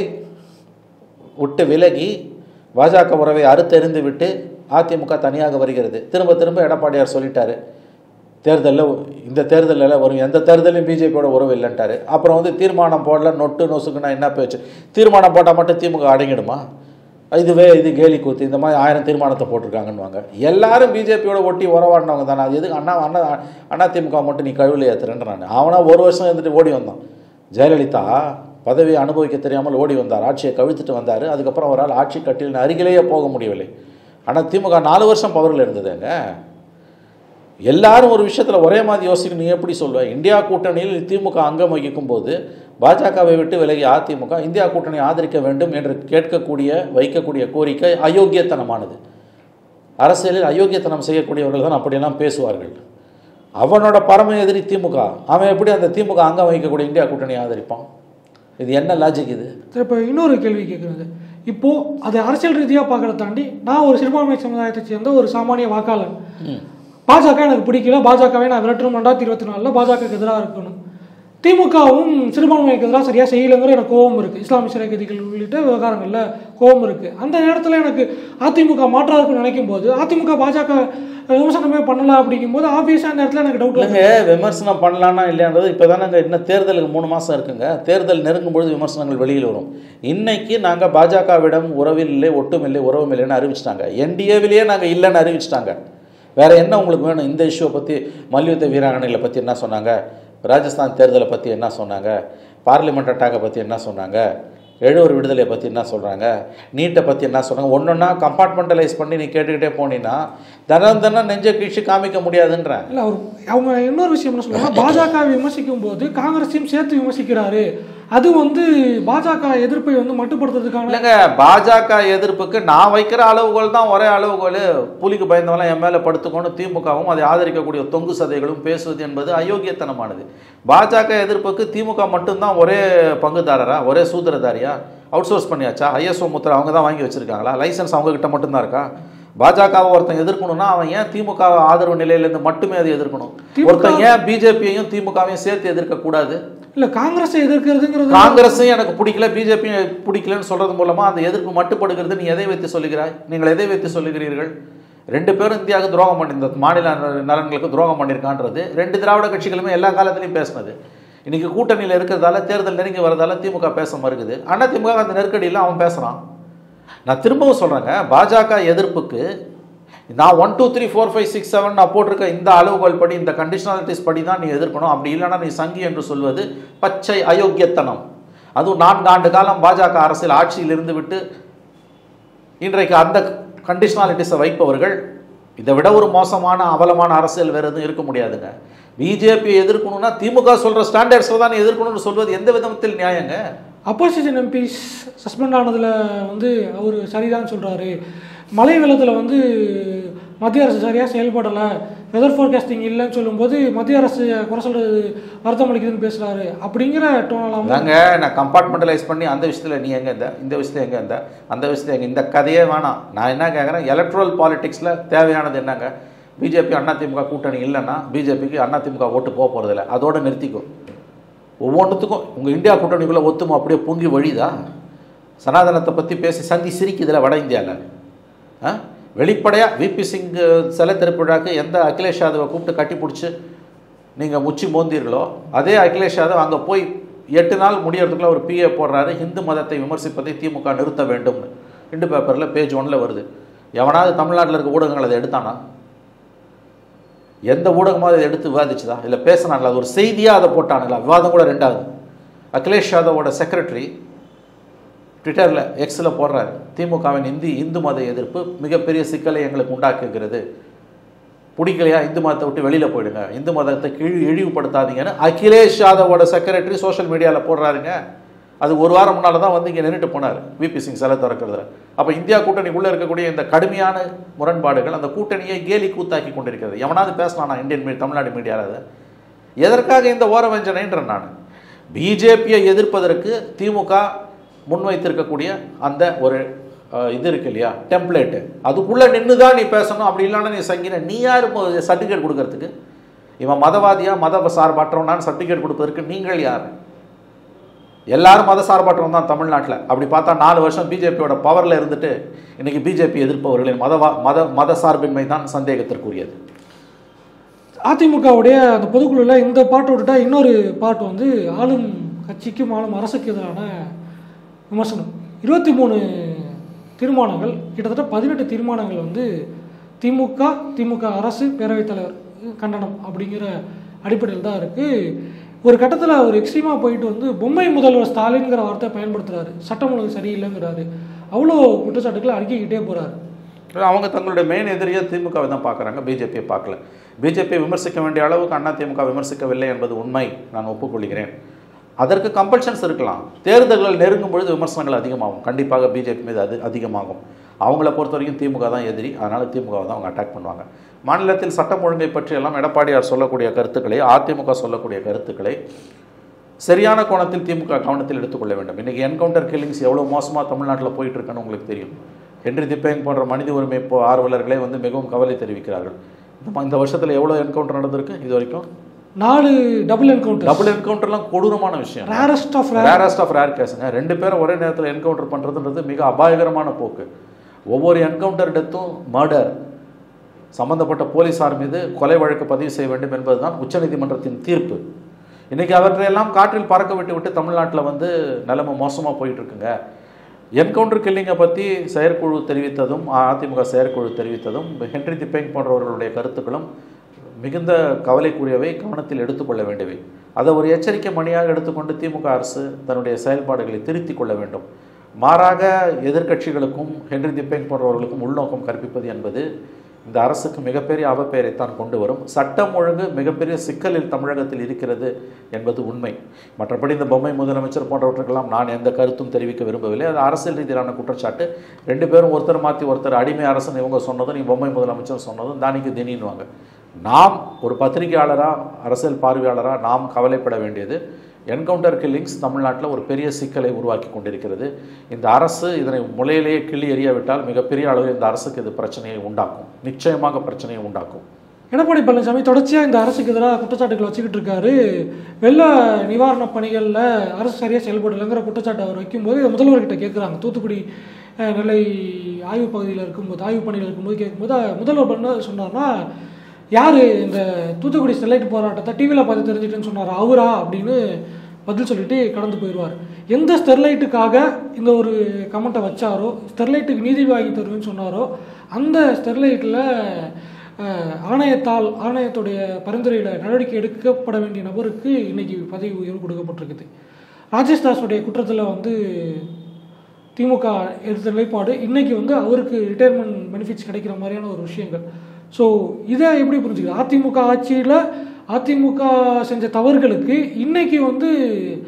விட்டு விலகி பாஜக உறவை அறுத்தெறிந்து விட்டு அதிமுக தனியாக வருகிறது. திரும்ப திரும்ப எடப்பாடியார் சொல்லிட்டாரு, தேர்தலில் இந்த தேர்தலில் வரும் எந்த தேர்தலையும் பிஜேபியோட உறவு இல்லைன்ட்டாரு. அப்புறம் வந்து தீர்மானம் போடல, நொட்டு நொசுக்குன்னா என்ன பேச்சு? தீர்மானம் போட்டால் மட்டும் திமுக அடங்கிடுமா? இதுவே இது கேலி கூத்து. இந்த மாதிரி ஆயிரம் தீர்மானத்தை போட்டிருக்காங்கன்னுவாங்க. எல்லாரும் பிஜேபியோட ஒட்டி உறவாடினவங்க தானே. அது எதுக்கு அண்ணா அண்ணா அண்ணா திமுக மட்டும் நீ கழுவில் ஏற்றுறேன்ற நான் அவனா ஒரு வருஷம் இருந்துட்டு ஓடி வந்தான். ஜெயலலிதா பதவியை அனுபவிக்க தெரியாமல் ஓடி வந்தார், ஆட்சியை கவிழ்த்துட்டு வந்தார். அதுக்கப்புறம் அவரால் ஆட்சி கட்டில் அருகிலேயே போக முடியவில்லை. ஆனால் திமுக நாலு வருஷம் பவரில் இருந்ததுங்க. எல்லாரும் ஒரு விஷயத்தில் ஒரே மாதிரி யோசிக்கணும். நீ எப்படி சொல்லுவேன்? இந்தியா கூட்டணியில் திமுக அங்கம் வகிக்கும் போது பாஜகவை விட்டு விலகி அதிமுக இந்தியா கூட்டணி ஆதரிக்க வேண்டும் என்று கேட்கக்கூடிய வைக்கக்கூடிய கோரிக்கை அயோக்கியத்தனமானது. அரசியலில் அயோக்கியத்தனம் செய்யக்கூடியவர்கள் தான் அப்படியெல்லாம் பேசுவார்கள். அவனோட பரம எதிரி திமுக, அவன் எப்படி அந்த திமுக அங்கம் வகிக்கக்கூடிய இந்தியா கூட்டணி ஆதரிப்பான்? இது என்ன லாஜிக் இது? இப்போ இன்னொரு கேள்வி கேட்குறது, இப்போது அது அரசியல் ரீதியாக பார்க்கறத தாண்டி நான் ஒரு சிறுபான்மை சமுதாயத்தை சேர்ந்த ஒரு சாமானிய வாக்காளர், பாஜக எனக்கு பிடிக்கல, பாஜகவை நான் விரட்டணும், ரெண்டாயிரத்தி இருபத்தி நாலில் பாஜகவுக்கு எதிராக இருக்கணும், திமுகவும் சிறுபான்மைக்கு எதிராக சரியாக செய்யலைங்கிற எனக்கு கோபம் இருக்குது, இஸ்லாமிய சிறை கைதிகள் உள்ளிட்ட விவகாரங்களில் கோபம் இருக்குது. அந்த நேரத்தில் எனக்கு அதிமுக மாற்றாக இருக்குன்னு நினைக்கும் போது அதிமுக பாஜக விமர்சனமே பண்ணலாம் அப்படிங்கும்போது ஆப்வியஸாக அந்த இடத்துல எனக்கு டவுட் இல்லைங்க. விமர்சனம் பண்ணலான்னா இல்லைன்றது இப்போ தானே இன்னும் தேர்தலுக்கு மூணு மாதம் இருக்குங்க. தேர்தல் நெருங்கும் பொழுது விமர்சனங்கள் வெளியில் வரும். இன்னைக்கு நாங்கள் பாஜகவிடம் உறவில் இல்லை, ஒட்டும் இல்லை, உறவும் இல்லைன்னு அறிவிச்சிட்டாங்க. என்டிஏவிலேயே நாங்கள் இல்லைன்னு அறிவிச்சிட்டாங்க. வேறு என்ன உங்களுக்கு வேணும்? இந்த இஷ்யூவை பற்றி, மல்யுத்த வீராங்கனைகளை பற்றி என்ன சொன்னாங்க, ராஜஸ்தான் தேர்தலை பற்றி என்ன சொன்னாங்க, பார்லிமெண்ட் அட்டாக்கை பற்றி என்ன சொன்னாங்க, எழுவர் விடுதலையை பற்றி என்ன சொல்கிறாங்க, நீட்டை பற்றி என்ன சொன்னாங்க, ஒன்று ஒன்றா கம்பார்ட்மெண்டலைஸ் பண்ணி நீ கேட்டுக்கிட்டே போனீங்கன்னா தினம் தினம் நெஞ்சை கீழ்ச்சி காமிக்க முடியாதுன்றேன். இல்லை, அவர் அவங்க இன்னொரு விஷயம் என்ன சொல்லுவாங்க, பாஜக விமர்சிக்கும் போது காங்கிரஸையும் சேர்த்து விமர்சிக்கிறாரு, அது வந்து பாஜக எதிர்ப்பை வந்து மட்டுப்படுத்துறதுக்கான. இல்லைங்க, பாஜக எதிர்ப்புக்கு நான் வைக்கிற அளவுகோல் தான் ஒரே அளவுகோல். புலிக்கு பயந்தவெல்லாம் என் மேலே படுத்துக்கொண்டு திமுகவும் அதை ஆதரிக்கக்கூடிய தொங்கு சதைகளும் பேசுவது என்பது அயோக்கியத்தனமானது. பாஜக எதிர்ப்புக்கு திமுக மட்டும்தான் ஒரே பங்குதாரரா, ஒரே சூத்திரதாரியா? அவுட் சோர்ஸ் பண்ணியாச்சா? ஐஎஸ்ஓ முத்திரை அவங்க தான் வாங்கி வச்சிருக்காங்களா? லைசன்ஸ் அவங்க கிட்ட மட்டும்தான் இருக்கா? பாஜகவை ஒருத்தன் எதிர்க்கணும்னா அவன் ஏன் திமுக ஆதரவு நிலையிலேருந்து மட்டுமே அதை எதிர்க்கணும்? ஒருத்தன் ஏன் பிஜேபியையும் திமுகவையும் சேர்த்து எதிர்க்கக்கூடாது? இல்லை, காங்கிரஸை எதிர்க்கிறதுங்கிறது, காங்கிரஸையும் எனக்கு பிடிக்கல, பிஜேபியும் பிடிக்கலன்னு சொல்றது மூலமா அந்த எதிர்ப்பு மட்டுப்படுகிறது. நீ எதை வைத்து சொல்லுகிறாய்? நீங்கள் எதை வைத்து சொல்லுகிறீர்கள்? ரெண்டு பேரும் இந்தியாவுக்கு துரோகம் பண்ணி, இந்த மாநில நலன்களுக்கு துரோகம் பண்ணியிருக்கான்றது ரெண்டு திராவிட கட்சிகளுமே எல்லா காலத்திலையும் பேசினது. இன்னைக்கு கூட்டணியில் இருக்கிறதால, தேர்தல் நெருங்கி வரதால திமுக பேச மறுக்குது. ஆனால் திமுக அந்த நெருக்கடியில் அவன் பேசுகிறான். நான் திரும்பவும் சொல்கிறேங்க, பாஜக எதிர்ப்புக்கு நான் one two three four five six seven நான் போட்டிருக்க இந்த அளவுகள் படி, இந்த கண்டிஷனாலிட்டிஸ் படி தான் நீ எதிர்க்கணும். அப்படி இல்லைன்னா நீ சங்கி என்று சொல்வது பச்சை அயோக்கியத்தனம். அதுவும் நான்கு ஆண்டு காலம் பாஜக அரசியல் ஆட்சியில் இருந்து விட்டு இன்றைக்கு அந்த கண்டிஷனாலிட்டிஸை வைப்பவர்கள் இதை விட ஒரு மோசமான அவலமான அரசியல் வேறு எதுவும் இருக்க முடியாதுங்க. பிஜேபியை எதிர்க்கணும்னா திமுக சொல்கிற ஸ்டாண்டர்ட்ஸில் தான் எதிர்க்கணும்னு சொல்வது எந்த விதத்தில் நியாயங்க? அப்போசிஷன் எம்பிஸ் சஸ்பெண்ட் ஆனதில் வந்து அவர் சரிதான் சொல்கிறாரு. மழை வெள்ளத்தில் வந்து மத்திய அரசு சரியாக செயல்படலை, வெதர் ஃபோர்காஸ்டிங் இல்லைன்னு சொல்லும்போது மத்திய அரசு குறை சொல்கிறது வருத்தம் அளிக்குதுன்னு பேசுகிறாரு அப்படிங்கிற டோனெல்லாம் தாங்க. நான் கம்பார்ட்மெண்டலைஸ் பண்ணி அந்த விஷயத்தில் நீ எங்கே இருந்த, இந்த விஷயத்தில் எங்கே இருந்த, அந்த விஷயத்தில் எங்கே, இந்த கதையே வேணாம். நான் என்ன கேட்குறேன், எலக்ட்ரல் பாலிடிக்ஸில் தேவையானது என்னங்க? பிஜேபி அதிமுக கூட்டணி இல்லைன்னா பிஜேபிக்கு அதிமுக ஓட்டு போக போகிறதில்ல, அதோடு நிறுத்திக்கும். ஒவ்வொன்றுத்துக்கும் உங்கள் இந்தியா கூட்டணிக்குள்ளே ஒத்துமை அப்படியே பொங்கி வழிதா? சனாதனத்தை பற்றி பேசி சந்தி சிரிக்குதில்ல வட இந்தியாவில். ஆ வெளிப்படையாக விபி சிங் சிலை திருப்பிழாக்கு எந்த அகிலேஷ் யாதவை கூப்பிட்டு கட்டி பிடிச்சி நீங்கள் முச்சி மோந்தீர்களோ அதே அகிலேஷ் யாதவ் அங்கே போய் எட்டு நாள் முடியறதுக்குள்ள ஒரு பிஏ போடுறாரு, இந்து மதத்தை விமர்சிப்பதை திமுக நிறுத்த வேண்டும்னு. இந்து பேப்பரில் பேஜ் ஒன்றில் வருது. எவனாவது தமிழ்நாட்டில் இருக்க ஊடகங்கள் அதை எடுத்தானா? எந்த ஊடகமாக அதை எடுத்து விவாதிச்சுதா? இல்லை பேசினாங்களா? அது ஒரு செய்தியாக அதை போட்டானுங்களா? விவாதம் கூட ரெண்டாவது. அகிலேஷ் யாதவோட செக்ரட்டரி ட்விட்டரில் எக்ஸில் போடுறாரு, திமுகவின் இந்தி இந்து மத எதிர்ப்பு மிகப்பெரிய சிக்கலை எங்களுக்கு உண்டாக்குகிறது, பிடிக்கலையா இந்து மதத்தை விட்டு வெளியில் போயிடுங்க, இந்து மதத்தை கீழ் இழிவுபடுத்தாதீங்கன்னு அகிலேஷ் யாதவோட செக்ரட்டரி சோஷியல் மீடியாவில் போடுறாருங்க. அது ஒரு வாரம் முன்னால் தான் வந்து இங்கே நின்றுட்டு போனார் விபி சிங் சிலை திறக்கிறதுல. அப்போ இந்தியா கூட்டணிக்குள்ளே இருக்கக்கூடிய இந்த கடுமையான முரண்பாடுகள் அந்த கூட்டணியை கேலி கூத்தாக்கி கொண்டிருக்கிறது. எவனாவது பேசலானா இந்தியன் மீ தமிழ்நாடு மீடியாவில்? அதை எதற்காக இந்த ஓரவஞ்சனைன்றேன் நான். பிஜேபியை எதிர்ப்பதற்கு திமுக முன்வைத்திருக்கக்கூடிய அந்த ஒரு இது இருக்கு இல்லையா, டெம்ப்ளேட்டு, அதுக்குள்ளே நின்று தான் நீ பேசணும். அப்படி இல்லைன்னா நீ சங்கின, நீ யார் சர்டிஃபிகேட் கொடுக்கறதுக்கு? இவன் மதவாதியா மத சார்பாற்றவனான்னு சர்டிஃபிகேட் கொடுப்பதற்கு நீங்கள் யார்? எல்லாரும் மத சார்பாற்றவன் தான் தமிழ்நாட்டில். அப்படி பார்த்தா நாலு வருஷம் பிஜேபியோட பவரில் இருந்துட்டு இன்னைக்கு பிஜேபி எதிர்ப்பவர்களின் மதவா மத மத சார்பின்மை தான் சந்தேகத்திற்குரியது. அதிமுகவுடைய அந்த பொதுக்குழுவில் இந்த பாட்டு விட்டுட்டா இன்னொரு பாட்டு வந்து ஆளும் கட்சிக்கும் ஆளும் அரசுக்கு எதிரான விமர்சனம். இருபத்தி மூணு தீர்மானங்கள், கிட்டத்தட்ட பதினெட்டு தீர்மானங்கள் வந்து திமுக திமுக அரசு பேரவைத் தலைவர் கண்டனம் அப்படிங்கிற அடிப்படையில் தான் இருக்குது. ஒரு கட்டத்தில் ஒரு எக்ஸ்ட்ரீமாக போயிட்டு வந்து பொம்மை முதல்வர் ஸ்டாலின்கிற வார்த்தையை பயன்படுத்துகிறாரு, சட்டம் ஒழுங்கு சரியில்லைங்கிறாரு, அவ்வளோ குற்றச்சாட்டுகளை அடுக்கிக்கிட்டே போகிறாரு. அவங்க தங்களுடைய மெயின் எதிரியாக திமுகவை தான் பார்க்குறாங்க, பிஜேபியை பார்க்கல. பிஜேபியை விமர்சிக்க வேண்டிய அளவுக்கு அண்ணா திமுக விமர்சிக்கவில்லை என்பது உண்மை, நான் ஒப்புக்கொள்கிறேன். அதற்கு கம்பல்ஷன்ஸ் இருக்கலாம். தேர்தல்கள் நெருங்கும் பொழுது விமர்சனங்கள் அதிகமாகும், கண்டிப்பாக பிஜேபி மீது அது அதிகமாகும். அவங்கள பொறுத்த வரைக்கும் திமுக தான் எதிரி, அதனால் திமுகவை தான் அவங்க அட்டாக் பண்ணுவாங்க. மாநிலத்தில் சட்டம் ஒழுங்கை பற்றி எல்லாம் எடப்பாடியார் சொல்லக்கூடிய கருத்துக்களை, அதிமுக சொல்லக்கூடிய கருத்துக்களை சரியான கோணத்தில் திமுக கவனத்தில் எடுத்துக்கொள்ள வேண்டும். இன்றைக்கி என்கவுண்டர் கில்லிங்ஸ் எவ்வளோ மோசமாக தமிழ்நாட்டில் போயிட்டு இருக்குன்னு உங்களுக்கு தெரியும். ஹென்றி திப்பேங் போன்ற மனித உரிமை இப்போ ஆர்வலர்களே வந்து மிகவும் கவலை தெரிவிக்கிறார்கள். இந்த வருஷத்தில் எவ்வளோ என்கவுண்டர் நடந்திருக்கு இது வரைக்கும்? நாலு டபுள் என்கவுண்டர். டபுள் என்கவுண்டர்லாம் கொடூரமான விஷயம், rarest of rarest of rare கேஸுங்க. ரெண்டு பேரும் ஒரே நேரத்தில் என்கவுண்டர் பண்ணுறதுன்றது மிக அபாயகரமான போக்கு. ஒவ்வொரு என்கவுண்டர் டெத்தும் மர்டர், சம்பந்தப்பட்ட போலீஸார் மீது கொலை வழக்கு பதிவு செய்ய வேண்டும் என்பதுதான் உச்சநீதிமன்றத்தின் தீர்ப்பு. இன்றைக்கி அவற்றையெல்லாம் காற்றில் பறக்க விட்டு விட்டு தமிழ்நாட்டில் வந்து நிலைமை மோசமாக போயிட்டு இருக்குங்க. என்கவுண்டர் கில்லிங்கை பற்றி செயற்குழு தெரிவித்ததும், அதிமுக செயற்குழு தெரிவித்ததும், ஹென்றி திப்பேங் போன்றவர்களுடைய கருத்துக்களும் மிகுந்த கவலைக்குரியவை, கவனத்தில் எடுத்துக்கொள்ள வேண்டியவை. அதை ஒரு எச்சரிக்கை மணியாக எடுத்துக்கொண்டு திமுக அரசு தன்னுடைய செயல்பாடுகளை திருத்திக் கொள்ள வேண்டும். மாறாக எதிர்க்கட்சிகளுக்கும் ஹென்றி திப்பேங் போன்றவர்களுக்கும் உள்நோக்கம் கற்பிப்பது என்பது இந்த அரசுக்கு மிகப்பெரிய அவப்பெயரைத்தான் கொண்டு வரும். சட்டம் ஒழுங்கு மிகப்பெரிய சிக்கலில் தமிழகத்தில் இருக்கிறது என்பது உண்மை. மற்றபடி இந்த பொம்மை முதலமைச்சர் போன்றவற்றுக்கெல்லாம் நான் எந்த கருத்தும் தெரிவிக்க விரும்பவில்லை. அது அரசியல் ரீதியிலான குற்றச்சாட்டு. ரெண்டு பேரும் ஒருத்தர் மாற்றி ஒருத்தர் அடிமை அரசன் இவங்க சொன்னதும், நீ பொம்மை முதலமைச்சர் சொன்னதும் தானிக்கு தினின்னுவாங்க. நாம் ஒரு பத்திரிகையாளராக, அரசியல் பார்வையாளராக நாம் கவலைப்பட வேண்டியது என்கவுண்டர் கில்லிங்ஸ் தமிழ்நாட்டில் ஒரு பெரிய சிக்கலை உருவாக்கி கொண்டிருக்கிறது. இந்த அரசு இதனை முளையிலேயே கிள்ளி எறியாவிட்டால் மிகப்பெரிய அளவில் இந்த அரசுக்கு இது பிரச்சனையை உண்டாக்கும், நிச்சயமாக பிரச்சனையை உண்டாக்கும். எடப்பாடி பழனிசாமி தொடர்ச்சியாக இந்த அரசுக்கு எதிராக குற்றச்சாட்டுகள் வச்சுக்கிட்டு இருக்காரு. வெள்ள நிவாரணப் பணிகளில் அரசு சரியாக செயல்படலைங்கிற குற்றச்சாட்டு அவர் வைக்கும்போது இதை முதல்வர்கிட்ட கேட்குறாங்க. தூத்துக்குடி நெல்லை ஆய்வு பகுதியில் இருக்கும்போது, ஆய்வு பணியில் இருக்கும்போது கேட்கும்போது முதல்வர் பண்ண சொன்னார்னா, யார் இந்த தூத்துக்குடி ஸ்டெர்லைட் போராட்டத்தை டிவியில் பார்த்து தெரிஞ்சுட்டுன்னு சொன்னார் அவரா அப்படின்னு பதில் சொல்லிட்டு கடந்து போயிடுவார். எந்த ஸ்டெர்லைட்டுக்காக இந்த ஒரு கமெண்ட்டை வச்சாரோ, ஸ்டெர்லைட்டுக்கு நீதி வாங்கி தருவேன்னு சொன்னாரோ, அந்த ஸ்டெர்லைட்டில் ஆணையத்தால் ஆணையத்துடைய பரிந்துரையில் நடவடிக்கை எடுக்கப்பட வேண்டிய நபருக்கு இன்றைக்கி பதவி உயர்வு கொடுக்கப்பட்டிருக்குது. ராஜேஷ் தாஸுடைய குற்றத்தில் வந்து திமுக எடுத்த நிலைப்பாடு இன்றைக்கி வந்து அவருக்கு ரிட்டையர்மெண்ட் பெனிஃபிட்ஸ் கிடைக்கிற மாதிரியான ஒரு விஷயங்கள். ஸோ இதை எப்படி புரிஞ்சுக்கிறது? அதிமுக ஆட்சியில் அதிமுக செஞ்ச தவறுகளுக்கு இன்றைக்கி வந்து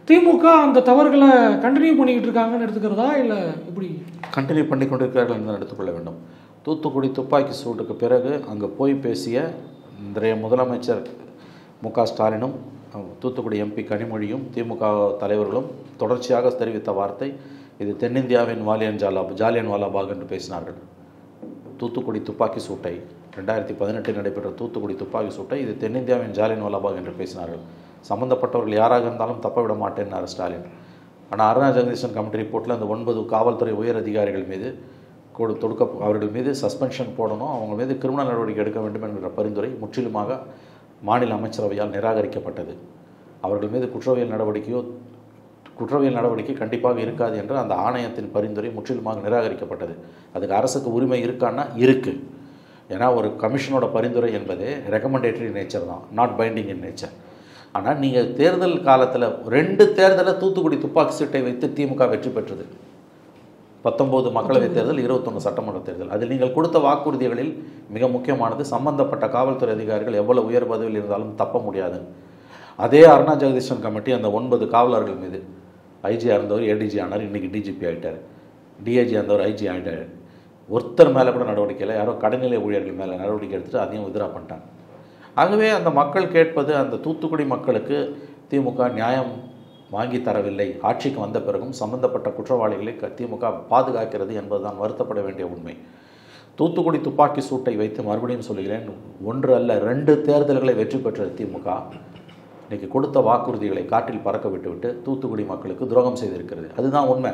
திமுக அந்த தவறுகளை கண்டினியூ பண்ணிக்கிட்டு இருக்காங்கன்னு எடுத்துக்கிறதா இல்லை இப்படி கண்டினியூ பண்ணி கொண்டிருக்கிறார்கள் என்று எடுத்துக்கொள்ள வேண்டும். தூத்துக்குடி துப்பாக்கி சூட்டுக்கு பிறகு அங்கே போய் பேசிய இன்றைய முதலமைச்சர் மு க ஸ்டாலினும் தூத்துக்குடி எம்பி கனிமொழியும் திமுக தலைவர்களும் தொடர்ச்சியாக தெரிவித்த வார்த்தை, இது தென்னிந்தியாவின் வாலியன் ஜாலா ஜாலியன் வாலாபாக் என்று பேசினார்கள். தூத்துக்குடி துப்பாக்கி சூட்டை ரெண்டாயிரத்தி பதினெட்டில் நடைபெற்ற தூத்துக்குடி துப்பாக்கி சூட்டை இது தென்னிந்தியாவின் ஜாலியன் வாலாபாக் என்று பேசினார்கள். சம்பந்தப்பட்டவர்கள் யாராக இருந்தாலும் தப்ப விட மாட்டேன்னார் ஸ்டாலின். ஆனால் அருணா ஜெகதீசன் கமிட்டி ரிப்போர்ட்டில் அந்த ஒன்பது காவல்துறை உயர் அதிகாரிகள் மீது கொடு தொடுக்க அவர்கள் மீது சஸ்பென்ஷன் போடணும், அவங்க மீது கிரிமினல் நடவடிக்கை எடுக்க வேண்டும் என்கிற பரிந்துரை முற்றிலுமாக மாநில அமைச்சரவையால் நிராகரிக்கப்பட்டது. அவர்கள் மீது குற்றவியல் நடவடிக்கையோ குற்றவியல் நடவடிக்கை கண்டிப்பாக இருக்காது என்று அந்த ஆணையத்தின் பரிந்துரை முற்றிலுமாக நிராகரிக்கப்பட்டது. அதுக்கு அரசுக்கு உரிமை இருக்கான்னா இருக்குது. ஏன்னா ஒரு கமிஷனோட பரிந்துரை என்பதே ரெக்கமெண்டேட்டரி நேச்சர் தான், நாட் பைண்டிங் இன் நேச்சர். ஆனால் நீங்கள் தேர்தல் காலத்தில் ரெண்டு தேர்தலில் தூத்துக்குடி துப்பாக்கி சீட்டை வைத்து திமுக வெற்றி பெற்றது. பத்தொம்போது மக்களவைத் தேர்தல், இருபத்தொன்று சட்டமன்ற தேர்தல். அதில் நீங்கள் கொடுத்த வாக்குறுதிகளில் மிக முக்கியமானது சம்பந்தப்பட்ட காவல்துறை அதிகாரிகள் எவ்வளவு உயர் பதவியில் இருந்தாலும் தப்ப முடியாது. அதே அருணா ஜெகதீசன் கமிட்டி அந்த ஒன்பது காவலர்கள் மீது ஐஜி இருந்தவர் ஏடிஜி ஆனார், இன்றைக்கி டிஜிபி ஆகிட்டார். டிஐஜி இருந்தவர் ஐஜி ஆகிட்டார். ஒருத்தர் மேலே கூட நடவடிக்கை இல்லை, யாரோ கடைநிலை ஊழியர்கள் மேலே நடவடிக்கை எடுத்துகிட்டு அதையும் வித்ரா பண்ணிட்டாங்க. ஆகவே அந்த மக்கள் கேட்பது, அந்த தூத்துக்குடி மக்களுக்கு திமுக நியாயம் வாங்கி தரவில்லை, ஆட்சிக்கு வந்த பிறகும் சம்பந்தப்பட்ட குற்றவாளிகளை திமுக பாதுகாக்கிறது என்பதுதான் வருத்தப்பட வேண்டிய உண்மை. தூத்துக்குடி துப்பாக்கி சூட்டை வைத்து மறுபடியும் சொல்லுகிறேன், ஒன்று அல்ல ரெண்டு தேர்தல்களை வெற்றி பெற்றது திமுக. இன்றைக்கி கொடுத்த வாக்குறுதிகளை காற்றில் பறக்க விட்டுவிட்டு தூத்துக்குடி மக்களுக்கு துரோகம் செய்திருக்கிறது. அதுதான் உண்மை.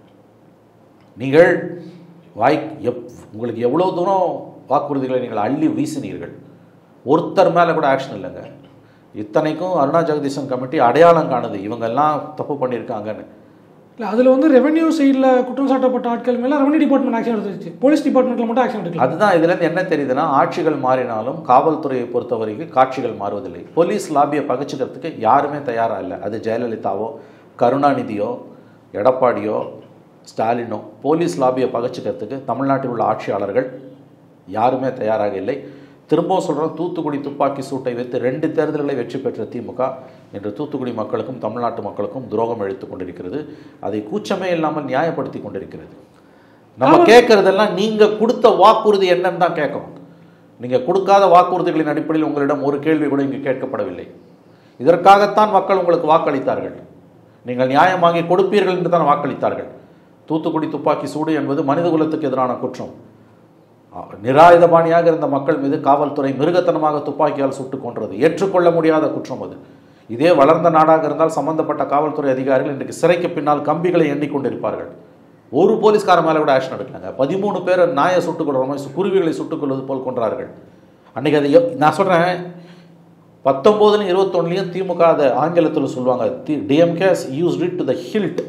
நீங்கள் வாய் எப் உங்களுக்கு எவ்வளோ தூரம் வாக்குறுதிகளை நீங்கள் அள்ளி வீசினீர்கள், ஒருத்தர் மேலே கூட ஆக்ஷன் இல்லைங்க. இத்தனைக்கும் அருணா ஜெகதீசன் கமிட்டி அடையாளம் காணுது இவங்கெல்லாம் தப்பு பண்ணியிருக்காங்கன்னு. இல்லை, அதில் வந்து ரெவென்யூ சைடில் குற்றம் சாட்டப்பட்ட ஆட்கள் மேலே ரெவென்யூ டிபார்ட்மெண்ட் ஆக்ஷன் எடுத்துருச்சு, போலீஸ் டிபார்ட்மெண்ட்டில் மட்டும் ஆக்ஷன் எடுக்கல. அதுதான் இதுலேருந்து என்ன தெரியுதுன்னா, ஆட்சிகள் மாறினாலும் காவல்துறையை பொறுத்த வரைக்கும் காட்சிகள் மாறுவதில்லை. போலீஸ் லாபியை பகிச்சுக்கிறதுக்கு யாருமே தயாராக இல்லை. அது ஜெயலலிதாவோ கருணாநிதியோ எடப்பாடியோ ஸ்டாலினோ போலீஸ் லாபியை பகிச்சுக்கிறதுக்கு தமிழ்நாட்டில் உள்ள ஆட்சியாளர்கள் யாருமே தயாராக இல்லை. திரும்பவும் சொல்கிறோம், தூத்துக்குடி துப்பாக்கி சூட்டை வைத்து ரெண்டு தேர்தல்களை வெற்றி பெற்ற திமுக இன்று தூத்துக்குடி மக்களுக்கும் தமிழ்நாட்டு மக்களுக்கும் துரோகம் இழைத்து கொண்டிருக்கிறது. அதை கூச்சமே இல்லாமல் நியாயப்படுத்தி கொண்டிருக்கிறது. நம்ம கேட்கறதெல்லாம் நீங்கள் கொடுத்த வாக்குறுதி என்னன்னு தான் கேட்கணும். நீங்கள் கொடுக்காத வாக்குறுதிகளின் அடிப்படையில் உங்களிடம் ஒரு கேள்வி கூட இங்கு கேட்கப்படவில்லை. இதற்காகத்தான் மக்கள் உங்களுக்கு வாக்களித்தார்கள். நீங்கள் நியாயமாகி கொடுப்பீர்கள் என்று தான் வாக்களித்தார்கள். தூத்துக்குடி துப்பாக்கி சூடு என்பது மனிதகுலத்துக்கு எதிரான குற்றம். நிராயுதபாணியாக இருந்த மக்கள் மீது காவல்துறை மிருகத்தனமாக துப்பாக்கியால் சுட்டுக் கொன்றது ஏற்றுக்கொள்ள முடியாத குற்றம் அது. இதே வளர்ந்த நாடாக இருந்தால் சம்பந்தப்பட்ட காவல்துறை அதிகாரிகள் இன்றைக்கு சிறைக்கு பின்னால் கம்பிகளை எண்ணிக்கொண்டிருப்பார்கள். ஒரு போலீஸ்கார மேலே கூட ஆக்ஷன் எடுக்கலாங்க. பதிமூணு பேர் நாயை சுட்டுக் கொள்கிற மாதிரி குருவிகளை சுட்டுக் கொள்வது போல் கொன்றார்கள். அன்றைக்கி அதை நான் சொல்கிறேன், பத்தொம்போதுலையும் இருபத்தொன்னுலையும் திமுக அதை ஆங்கிலத்தில் சொல்லுவாங்க, DMK used it to the hilt.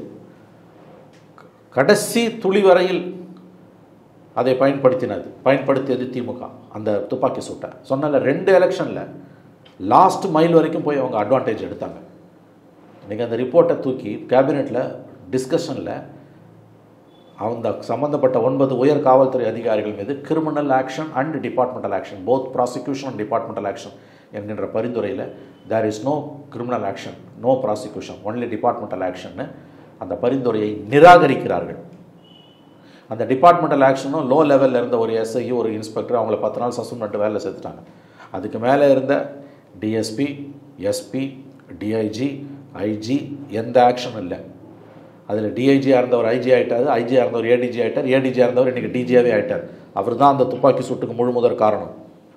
கடைசி துளி வரையில் அதை பயன்படுத்தினது பயன்படுத்தியது திமுக. அந்த துப்பாக்கி சூட்டை சொன்னால ரெண்டு எலெக்ஷனில் லாஸ்ட் மைல் வரைக்கும் போய் அவங்க அட்வான்டேஜ் எடுத்தாங்க. இன்றைக்கி அந்த ரிப்போர்ட்டை தூக்கி கேபினெட்டில் டிஸ்கஷனில் அந்த சம்பந்தப்பட்ட ஒன்பது உயர் காவல்துறை அதிகாரிகள் மீது criminal action and departmental action, both prosecution and departmental action என்கின்ற பரிந்துரையில் there is no criminal action, no prosecution, only departmental ஆக்ஷன்னு அந்த பரிந்துரையை நிராகரிக்கிறார்கள். அந்த டிபார்ட்மெண்டல் ஆக்ஷனும் லோ லெவலில் இருந்த ஒரு எஸ்ஐ ஒரு இன்ஸ்பெக்டர் அவங்கள பத்து நாள் சஸ்பெண்ட் பண்ணிட்டு வேலை சேர்த்துட்டாங்க. அதுக்கு மேலே இருந்த டிஎஸ்பி எஸ்பி டிஐஜி ஐஜி எந்த ஆக்ஷனும் இல்லை. அதில் டிஐஜியாக இருந்தவர் ஐஜி ஆகிட்டார், ஐஜியாக இருந்தவர் ஏடிஜி ஆகிட்டார், ஏடிஜியாக இருந்தவர் இன்றைக்கி டிஜியாகவே ஆகிட்டார். அவர் தான் அந்த துப்பாக்கி சூட்டுக்கு முழு முதற் காரணம்.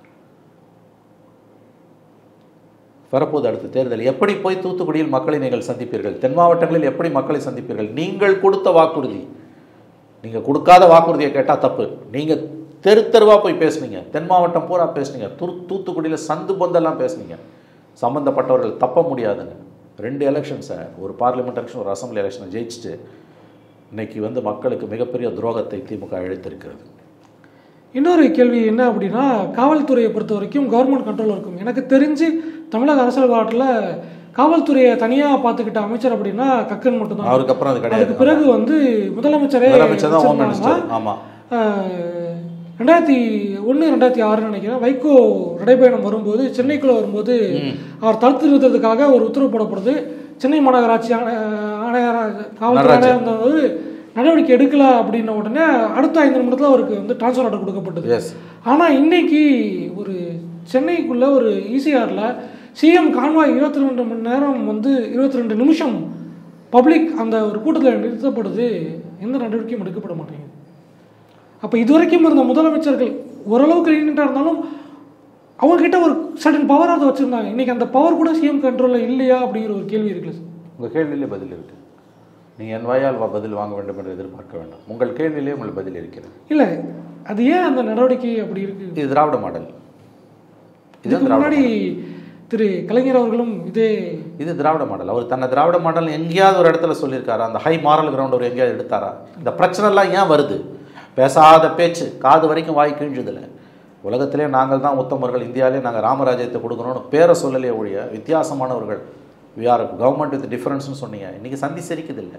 வரப்போது அடுத்த தேர்தல் எப்படி போய் தூத்துக்குடியில் மக்களை நீங்கள் சந்திப்பீர்கள்? தென் மாவட்டங்களில் எப்படி மக்களை சந்திப்பீர்கள்? நீங்கள் கொடுத்த வாக்குறுதி, நீங்கள் கொடுக்காத வாக்குறுதியை கேட்டால் தப்பு. நீங்கள் தெரு தெருவாக போய் பேசுனீங்க, தென் மாவட்டம் பூரா பேசுனீங்க, தூ தூத்துக்குடியில் சந்து பொந்தெல்லாம் பேசுனீங்க. சம்மந்தப்பட்டவர்கள் தப்ப முடியாதுங்க. ரெண்டு எலெக்ஷன் சார், ஒரு பார்லிமெண்ட் எலெக்ஷன் ஒரு அசம்பிளி எலெக்ஷனை ஜெயிச்சுட்டு இன்றைக்கி வந்து மக்களுக்கு மிகப்பெரிய துரோகத்தை திமுக இழைத்திருக்கிறது. இன்னொரு கேள்வி என்ன அப்படின்னா, காவல்துறையை பொறுத்த வரைக்கும் கவர்மெண்ட் கண்ட்ரோல் இருக்கும். எனக்கு தெரிஞ்சு தமிழக அரசியல் காலத்தில் காவல்துறையை தனியாக பார்த்துக்கிட்ட அமைச்சர் அப்படின்னா கக்கன் மட்டும்தான். அவருக்கு அப்புறம் அது கிடையாது. அதுக்கு பிறகு வந்து முதலமைச்சரே ஆமாம். ரெண்டாயிரத்தி ஒன்று ரெண்டாயிரத்தி ஆறுன்னு நினைக்கிறேன், வைகோ நடைபயணம் வரும்போது சென்னைக்குள்ளே வரும்போது அவர் தடுத்து நிறுத்ததுக்காக ஒரு உத்தரவு போடப்படுது. சென்னை மாநகராட்சி ஆணை ஆணையர காவல்துறை ஆணையர் வந்து நடவடிக்கை எடுக்கல அப்படின்ன உடனே அடுத்த ஐந்து நிமிடத்தில் அவருக்கு வந்து டிரான்ஸ்ஃபர் ஆர்டர் கொடுக்கப்பட்டது. ஆனால் இன்னைக்கு ஒரு சென்னைக்குள்ள ஒரு ஈசிஆரில் சிஎம் கான்வாய் இருபத்தி ரெண்டு மணி நேரம் வந்து இருபத்தி ரெண்டு நிமிஷம் பப்ளிக் அந்த ஒரு கூட்டத்தில் நிறுத்தப்படுது, எந்த நடவடிக்கையும் எடுக்கப்பட மாட்டேங்குது. அப்போ இதுவரைக்கும் இருந்த முதலமைச்சர்கள் ஓரளவுக்கு லீனியண்டாக இருந்தாலும் அவங்ககிட்ட ஒரு சடன் பவர் அதை வச்சுருந்தாங்க. இன்றைக்கி அந்த பவர் கூட சிஎம் கண்ட்ரோலில் இல்லையா அப்படிங்கிற ஒரு கேள்வி இருக்குல்ல சார்? உங்கள் கேள்வியிலே பதில் இருக்குது. நீங்கள் என் வாயால் பதில் வாங்க வேண்டும் என்று எதிர்பார்க்க வேண்டாம். உங்கள் கேள்வியிலே உங்களுக்கு பதில் இருக்கிறது. இல்லை, அது ஏன் அந்த நடவடிக்கை அப்படி இருக்குது? இது திராவிட மாடல். இதுக்கு முன்னாடி திரு கலைஞர் அவர்களும் இதே இது திராவிட மாடல். அவர் தன்னை திராவிட மாடல் எங்கேயாவது ஒரு இடத்துல சொல்லியிருக்காரா? அந்த ஹை மாரல் கிரவுண்ட் அவர் எங்கேயாவது எடுத்தாரா? இந்த பிரச்சனைலாம் ஏன் வருது? பேசாத பேச்சு, காது வரைக்கும் வாய் கிழிஞ்சதில்லை. உலகத்திலே நாங்கள் தான் உத்தமர்கள், இந்தியாவிலே நாங்கள் ராமராஜ்யத்தை கொடுக்கணும்னு பேரை சொல்லலையே ஒழிய வித்தியாசமானவர்கள், வி ஆர் கவர்மெண்ட் வித் டிஃப்ரென்ஸ்னு சொன்னீங்க. இன்றைக்கி சந்தி செரிக்குது இல்லை?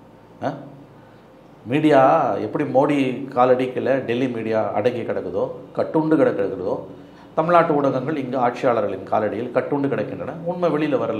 மீடியா எப்படி மோடி காலடிக்கில் டெல்லி மீடியா அடங்கி கிடக்குதோ, கட்டுண்டு கிடக்கிறதோ, தமிழ்நாட்டு ஊடகங்கள் இங்கே ஆட்சியாளர்களின் காலடியில் கட்டுண்டு கிடக்கின்றன. உண்மை வெளியில் வரல.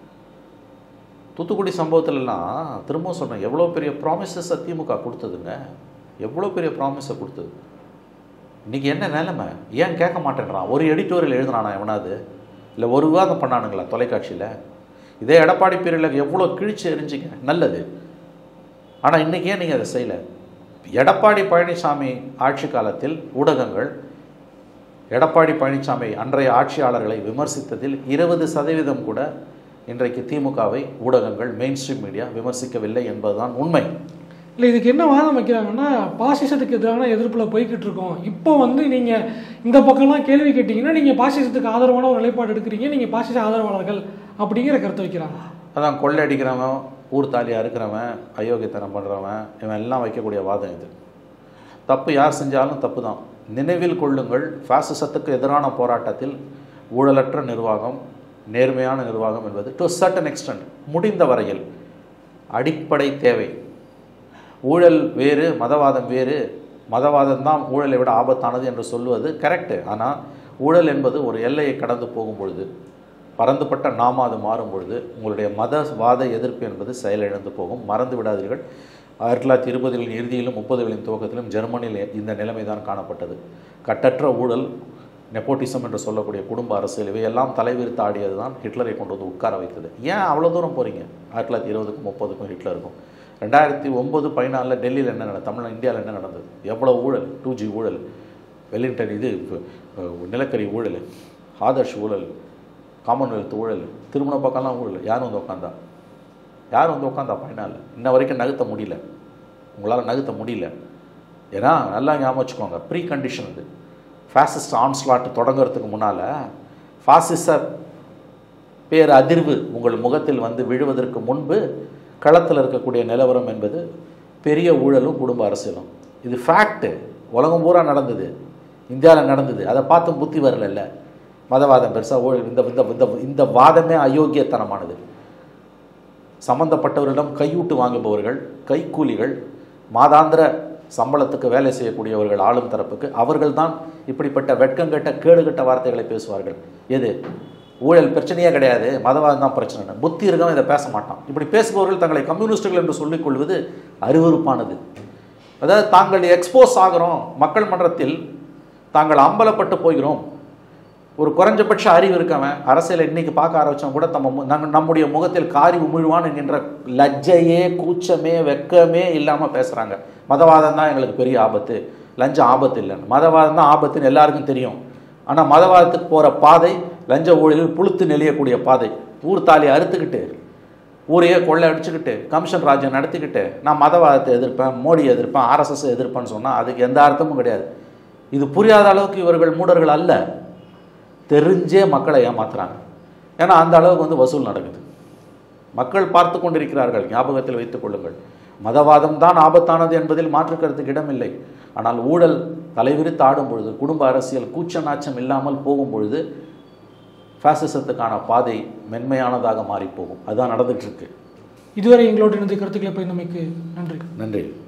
தூத்துக்குடி சம்பவத்திலலாம் திரும்பவும் சொன்னேன், எவ்வளோ பெரிய ப்ராமிசஸை திமுக கொடுத்ததுங்க, எவ்வளோ பெரிய ப்ராமிஸை கொடுத்தது. இன்றைக்கி என்ன நிலைமை? ஏன் கேட்க மாட்டேன்றான்? ஒரு எடிட்டோரியல் எழுதுனானா எவனாவது? இல்லை ஒரு விவாதம் பண்ணானுங்களா தொலைக்காட்சியில்? இதே எடப்பாடி பீரியடில் எவ்வளோ கிழிச்சு எரிஞ்சிங்க, நல்லது. ஆனால் இன்றைக்கி ஏன் நீங்கள் அதை செய்யலை? எடப்பாடி பழனிசாமி ஆட்சி காலத்தில் ஊடகங்கள் எடப்பாடி பழனிசாமி அன்றைய ஆட்சியாளர்களை விமர்சித்ததில் இருபது சதவீதம் கூட இன்றைக்கு திமுகவை ஊடகங்கள் மெயின் ஸ்ட்ரீம் மீடியா விமர்சிக்கவில்லை என்பதுதான் உண்மை. இல்லை, இதுக்கு என்ன வாதம் வைக்கிறாங்கன்னா, பாசிசத்துக்கு எதிரான எதிர்ப்பில் போய்கிட்டு இருக்கோம். இப்போ வந்து நீங்கள் இந்த பக்கம்லாம் கேள்வி கேட்டிங்கன்னா நீங்கள் பாசிசத்துக்கு ஆதரவான ஒரு நிலைப்பாடு எடுக்கிறீங்க, நீங்கள் பாசிச ஆதரவாளர்கள் அப்படிங்கிற கருத்தை வைக்கிறாங்க. அதான் கொள்ளை அடிக்கிறவன், ஊர் தாலியாக இருக்கிறவன், அயோக்கியத்தனம் பண்ணுறவன், இவன் எல்லாம் வைக்கக்கூடிய வாதம் இது. தப்பு யார் செஞ்சாலும் தப்பு தான். நினைவில் கொள்ளுங்கள், பாசிசத்துக்கு எதிரான போராட்டத்தில் ஊழலற்ற நிர்வாகம், நேர்மையான நிர்வாகம் என்பது டு சர்டன் எக்ஸ்டென்ட் முடிந்த வரையில் அடிப்படை தேவை. ஊழல் வேறு, மதவாதம் வேறு. மதவாதம் தான் ஊழலை விட ஆபத்தானது என்று சொல்லுவது கரெக்டு. ஆனால் ஊழல் என்பது ஒரு எல்லையை கடந்து போகும் பொழுது, பரந்துபட்ட நாம அது மாறும் பொழுது உங்களுடைய மதவாத எதிர்ப்பு என்பது செயலிழந்து போகும். மறந்து விடாதீர்கள், ஆயிரத்தி தொள்ளாயிரத்தி இருபதுகளின் இறுதியிலும் முப்பதுகளின் துவக்கத்திலும் ஜெர்மனியில் இந்த நிலைமை தான் காணப்பட்டது. கட்டற்ற ஊழல், நெப்போட்டிசம் என்று சொல்லக்கூடிய குடும்ப அரசியல், இவையெல்லாம் தலைவிரித்து ஆடியது தான் ஹிட்லரை கொண்டு வந்து உட்கார வைத்தது. ஏன் அவ்வளோ தூரம் போகிறீங்க? ஆயிரத்தி தொள்ளாயிரத்தி இருபதுக்கும் முப்பதுக்கும் ஹிட்லருக்கும். ரெண்டாயிரத்தி ஒம்பது பதினாலில் டெல்லியில் என்ன நடந்தது, தமிழ் இந்தியாவில் என்ன நடந்தது? எவ்வளோ ஊழல், டூ ஜி ஊழல், வெல்லிங்டன் இது நிலக்கரி ஊழல், ஆதர்ஷ் ஊழல், காமன்வெல்த் ஊழல், திருமண பக்கம்லாம் ஊழல். யார் வந்து உட்காந்தா? யார் வந்து உட்காந்தா? பதினாலு இன்ன வரைக்கும் நகர்த்த முடியல. உங்களால் நகர்த்த முடியல. ஏன்னா நல்லா ஞாபகம் வச்சுக்கோங்க, ப்ரீ கண்டிஷன் இது. ஃபாசிஸ்ட் ஆன்ஸ்லாட் தொடங்குறதுக்கு முன்னால் ஃபாசிச பேர் அதிர்வு உங்கள் முகத்தில் வந்து விழுவதற்கு முன்பு களத்தில் இருக்கக்கூடிய நிலவரம் என்பது பெரிய ஊழலும் குடும்ப அரசியலும். இது ஃபேக்ட்டு. உலகம் பூரா நடந்தது, இந்தியாவில் நடந்தது. அதை பார்த்தும் புத்தி வரல. மதவாதம் பெருசாக ஊழல், இந்த இந்த இந்த வாதமே அயோக்கியத்தனமானது. சம்பந்தப்பட்டவர்களிடம் கையூட்டு வாங்குபவர்கள், கைக்கூலிகள், மாதாந்திர சம்பளத்துக்கு வேலை செய்யக்கூடியவர்கள் ஆளும் தரப்புக்கு, அவர்கள் தான் இப்படிப்பட்ட வெட்கங்கட்ட கேடுகட்ட வார்த்தைகளை பேசுவார்கள். எது ஊழல் பிரச்சனையே கிடையாது, மதவாதம் தான் பிரச்சனை. புத்தி இருக்கவன் இதை பேச மாட்டான். இப்படி பேசுபவர்கள் தங்களை கம்யூனிஸ்டுகள் என்று சொல்லிக் கொள்வது அருவருப்பானது. அதாவது தாங்கள் எக்ஸ்போஸ் ஆகிறோம், மக்கள் மன்றத்தில் தாங்கள் அம்பலப்பட்டு போகிறோம். ஒரு குறைஞ்சபட்ச அறிவு இருக்கவன் அரசியலை இன்னைக்கு பார்க்க ஆரம்பித்தவன் கூட தம்ம நாங்கள் நம்முடைய முகத்தில் காரி உமிழ்வான் என்கின்ற லஜ்ஜையே, கூச்சமே, வெக்கமே இல்லாமல் பேசுகிறாங்க. மதவாதம் தான் எங்களுக்கு பெரிய ஆபத்து, லஞ்சம் ஆபத்து இல்லைன்னு. மதவாதம் தான் ஆபத்துன்னு எல்லாருக்கும் தெரியும். ஆனால் மதவாதத்துக்கு போகிற பாதை லஞ்ச ஊழலில் புழுத்து நெளியக்கூடிய பாதை. ஊர் தாலியை அறுத்துக்கிட்டு, ஊரையே கொள்ளை அடிச்சுக்கிட்டு, கமிஷன் ராஜ்யம் நடத்திக்கிட்டு, நான் மதவாதத்தை எதிர்ப்பேன், மோடி எதிர்ப்பேன், ஆர்எஸ்எஸ் எதிர்ப்பேன்னு சொன்னால் அதுக்கு எந்த அர்த்தமும் கிடையாது. இது புரியாத அளவுக்கு இவர்கள் மூடர்கள் அல்ல, தெரிஞ்சே மக்களை ஏமாத்துறாங்க. ஏன்னா அந்த அளவுக்கு வந்து வசூல் நடக்குது. மக்கள் பார்த்து கொண்டிருக்கிறார்கள். ஞாபகத்தில் வைத்துக் கொள்ளுங்கள், மதவாதம் தான் ஆபத்தானது என்பதில் மாற்றுக்கருத்துக்கு இடமில்லை. ஆனால் ஊழல் தலைவிரித்து ஆடும் பொழுது, குடும்ப அரசியல் கூச்ச நாச்சம் இல்லாமல் போகும் பொழுது பாசிசத்துக்கான பாதை மென்மையானதாக மாறி போகும். அதுதான் நடந்துட்டு இருக்கு. இதுவரை எங்களோடு இணைந்து கருத்துக்களை பயந்தமைக்கு நன்றி. நன்றி.